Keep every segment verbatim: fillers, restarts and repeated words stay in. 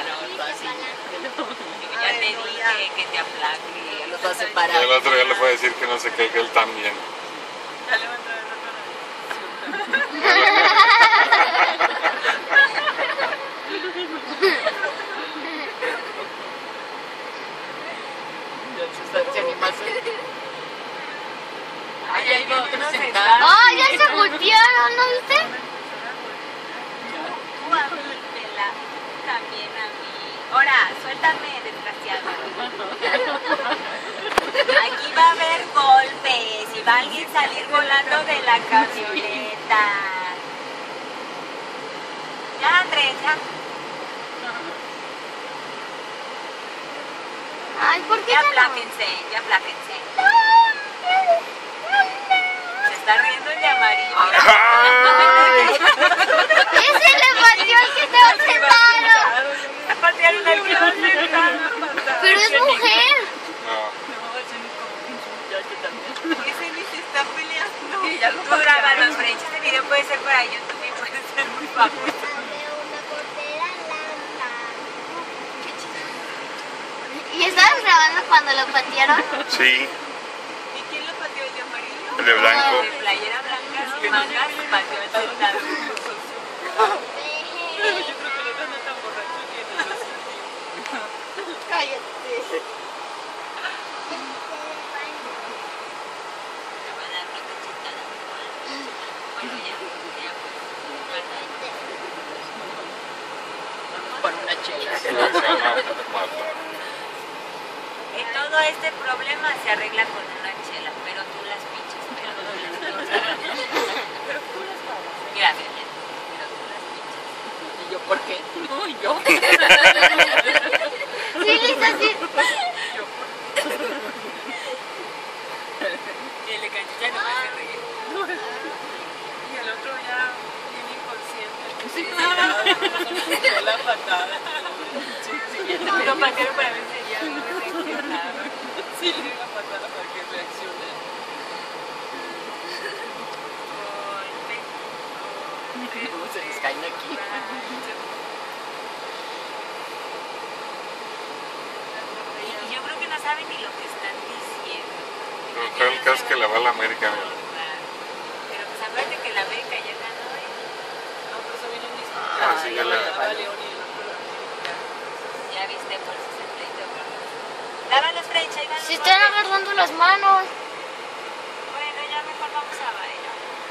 no, así. Ya te dije que te aplaque. Los va a separar. Y el otro ya le fue a decir que no se caiga él también. Ya le va a entrar el otro. Se anima a hacer. Ay, ahí va otro no se sentado. está. ¡Oh, ya se voltearon! ¿No viste? Guápela, también a mí. Ahora, suéltame, desgraciado. Aquí va a haber golpes y va alguien a salir volando de la camioneta. Ya, Andrés, ya. Ay, ¿por qué Ya se apláquense, ya apláquense. Se está riendo el de amarillo. ¡Ay! ¡Ese le pateó al que estaba sentado! Patearon al que va sentado. ¡Pero es mujer! No. Ese ni se está peleando. Sí, ya lo Tú grábalo, French. Este video puede ser para YouTube y puede ser muy famoso. ¿Y estabas grabando cuando lo patearon? Sí, ¿Y quién lo pateó? ¿El de amarillo? el de blanco. De playera blanca sin mangas, pateó al sentado. Yo creo que lo dan tan borracho que no lo siente. Cállate. Me va a dar una cachetada. Bueno, ya, ya, pues. Por una chela. Se va a matar. Eh, todo este problema se arregla con una chela, pero tú las pinches, pero tú las pinches. Pero tú las pagas. Mira, mira, pero tú las pinches. ¿Y yo por qué? No, yo. Sí, Lisa, sí. Y el de canchilla no me hace reír. Y el otro ya bien inconsciente. Sí. Dio la patada. Sí, sí, ya Lo patearon para ver si ya no reaccionaba. sí, le dio la patada para que reaccione. ¿Cómo se les caen aquí? Y yo creo que no saben ni lo que están diciendo. Pero tal el caso que le va a la América. mira. Pero pues acuérdate que la América ya ganó, ¿eh? No, pero eso viene un disco. Ah, sí, ya la- Ganaba León y el otro. Ya viste por sesenta y dos. Daba los French, ahí van los Se están golpes. agarrando las manos. Bueno, ya mejor vamos a bailar.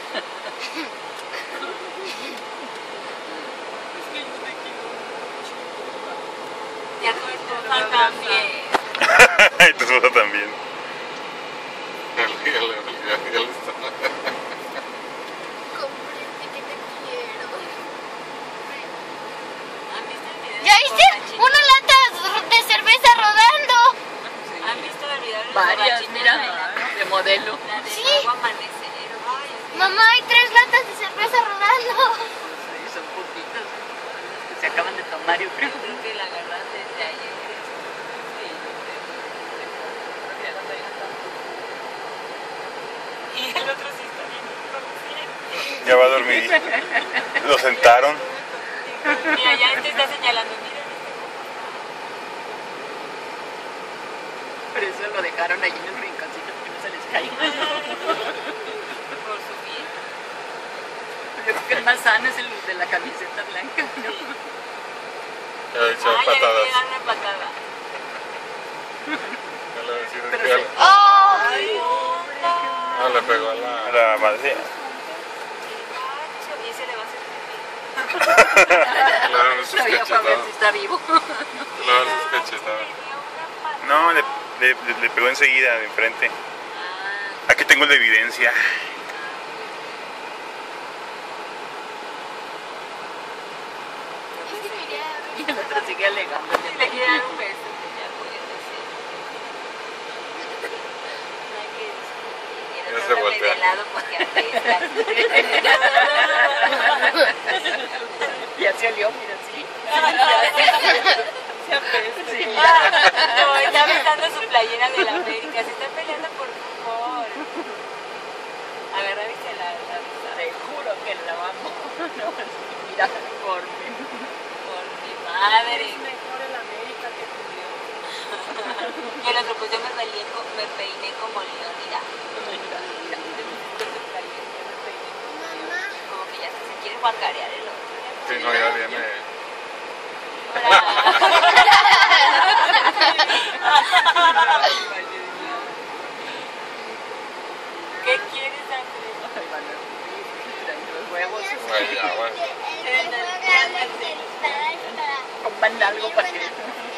Ya tu esposa también. Y tu esposa también. Ya le- ya le- ya- ya le está- Comprende que te quiero. ¿Han visto el video? ¿Ya del viste? borrachín? Una lata de cerveza rodando. ¿Han visto el video del Varias, borrachín mira, bailando? de modelo. La de Sí. Nuevo Amanecer. Ay, es que- Mamá, hay tres latas de cerveza rodando. Sí, son poquitas. Que se acaban de tomar, yo creo. Yo creo que la agarran desde ayer. Y el otro sí está bien inconsciente. Ya va a dormir. Lo sentaron. Mira, ya este está señalando, mira. Por eso lo dejaron ahí en el rinconcito para que no se les caiga. Por su bien. Yo creo que el más sano es el de la camiseta blanca, ¿no? Ya le echó Ah, ya le patadas. voy a dar una patada. Ya le voy a decir Pero que se- le- Ay, onda. Ah, le pegó a la, a la madre. Macho, y ese le va a hacer pipí. Le dieron sus Todavía para ver cachetadas. si está vivo. Le dieron sus cachetadas. Le dio una patada. No, le, le, le- le pegó enseguida de enfrente. Ah, Aquí tengo la evidencia. Y el otro sigue alegando. si le quiere dar un beso, que ya puede ser. No hay que discutir. Y el Ya otro se háblame voltea. de lado porque apesta. Ya se olió, mira, sí. Se apesta. Sí, Ah, no, está besando su playera de la América. Se está peleando por favor. Agarra y se la, la besa. Te juro que la amo. No, mira, por mí. Por mi madre. Y el otro, pues yo me, peleé, co- me peiné como león, mira. Como que ya se quiere guacarear el otro. Sí, no, ya viene. ¿Qué quieres, Andrés? Los huevos Ay, ya, bueno. coman algo para que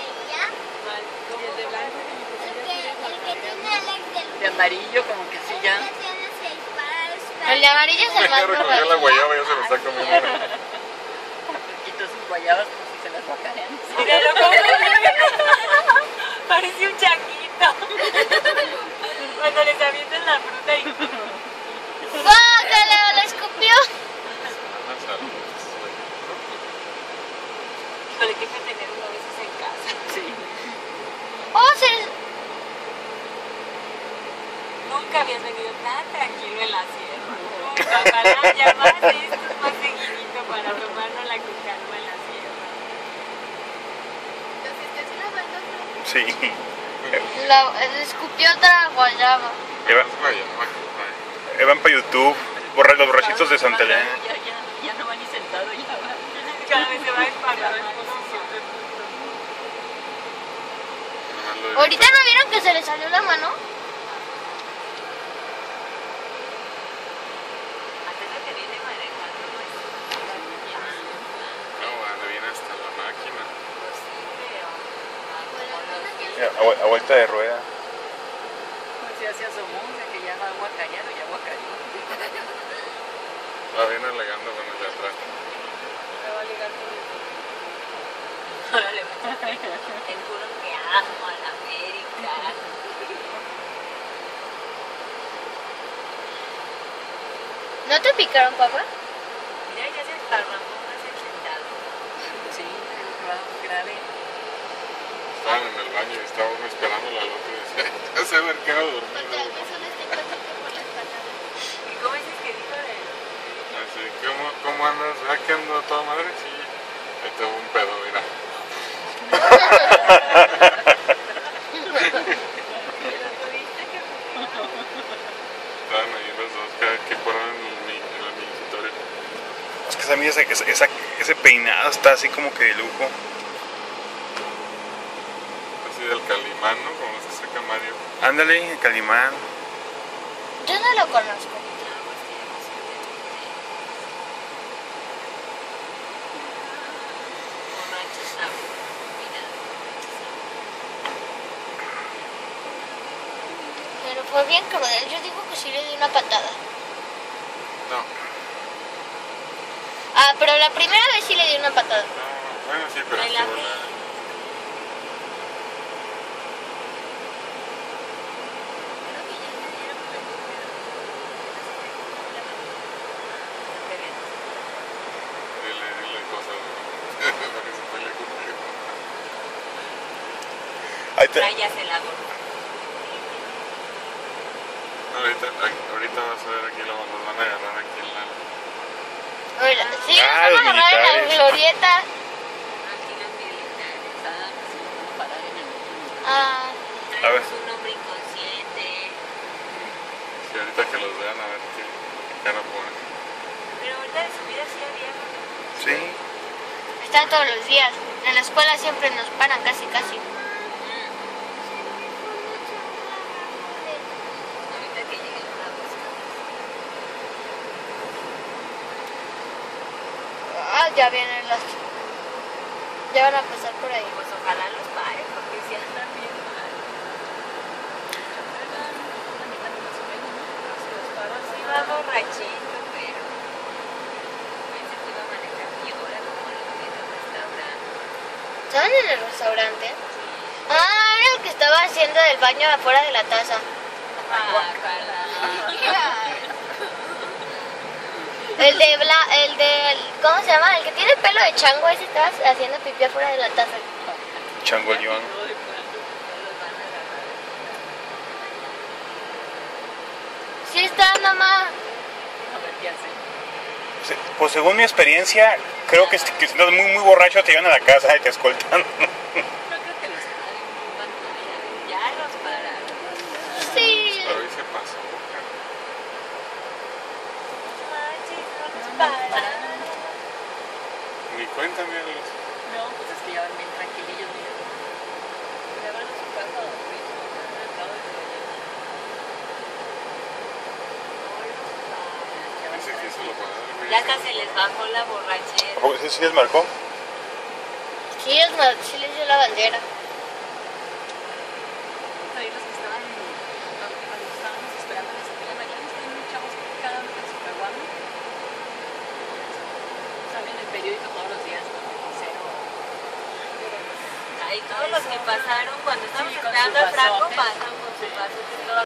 de amarillo como que sí ya. El de amarillo es el Ya más recogió la borracho. guayaba, ya se lo está comiendo. Quito sus guayabas como si se las guacarean. Míralo cómo parece un changuito. Cuando les avientan la fruta y... ¡Guácala! ¡La escupió! Híjole, qué fue tener uno de esos en casa. Sí. ¡Oh, se... Nunca habías venido tan tranquilo en la sierra. Nunca, ojalá ya más de estos más seguidito para tomárnosla con calma en la sierra. Sí. La, le escupió otra guayaba. Eva, Evan para YouTube. Borra los borrachitos de Santa Elena. Ya, ya, ya no va ni sentado, ya va. Cada vez se va a desparramar. ¿Ahorita no vieron que se le salió la mano? Antes de que viene manejando, pues... No, bueno, viene hasta la máquina. Pues sí, pero... Mira, a, vu- a vuelta de rueda. Pues ya se asomó, o sea que ya va a guacarear o ya guacareó. La viene alegando con el de atrás. Me va a ligar con el Órale, te juro que amo a la América. ¿No te picaron, papá? Mira, ya se desparramó más el sentado. Sí, va grave. Estaban en el baño y estaba uno esperando la loca y decía, ya se haber quedado dormido. ¿Y cómo dices que dijo de...? Así, ¿cómo, cómo andas? ¿Verdad que ando a toda madre? Sí. Ahí tengo un pedo, mira. Estaban ahí los dos, cada que fueron en el, mi- en el mingitorio. Es que esa, mía, esa, esa, ese peinado está así como que de lujo. Así del Calimán, ¿no? Como se saca Mario. Ándale, el Calimán. Yo no lo conozco. Borrachos, no. Mira. Pero fue bien cruel. Yo digo que sí le di una patada. No. Ah, pero la primera vez sí le di una patada. No, bueno, sí, pero Me la estuvo vi. la- Dile, dile cosas. Para que se pelee conmigo. Ahí te... Tráyase la gorra. Ahorita, ay, ahorita vas a ver aquí, lo, nos van a agarrar aquí en la... Oiga, sí, Ah, nos los van a agarrar en la militares. glorieta. Aquí los militares. Ah, sí, van a parar en el Ah, A ver. Es un hombre inconsciente. Sí, ahorita que los vean, a ver qué, qué cara ponen. Pero ahorita de su vida sí había... Sí. están todos los días. En la escuela siempre nos paran casi, casi. Ahorita que llegue una busca. Ah, ya vienen las... ya van a pasar por ahí. Pues ojalá los pare, porque si andan bien mal. Sí va borrachito, pero... Pensé que iba a manejar mi hora como lo que en el restaurante. ¿Estaban en el restaurante? Ah, era el que estaba haciendo el baño afuera de la taza. Ah, ojalá. El de bla, el de, ¿cómo se llama? El que tiene pelo de chango, ese estaba haciendo pipí afuera de la taza. Changoleón. Sí está, mamá. A ver qué hace. Sí, pues según mi experiencia, creo que, si- que si estás muy, muy borracho te llevan a la casa y te escoltan. No creo que los paren, van a- ya parar. Ni cuenta, míralos. No, pues es que ya van bien tranquilillos, mira. Ya van a su casa a dormir. Acabo de dormir. Dice que se lo va a dar, güey. Ya hasta se les bajó la borrachera. ¿A poco sí, sí les marcó? Sí, es más, sí les dio la bandera. Ahí los que estaban, cuando estábamos esperando la Estrella María, nos tienen un chavos que cada uno con su caguama. Salen en el periódico todos los días, ¿no? Cero. Ay, todos los que pasaron cuando estábamos Sí, con esperando su a Franco pasote. pasan con su paso.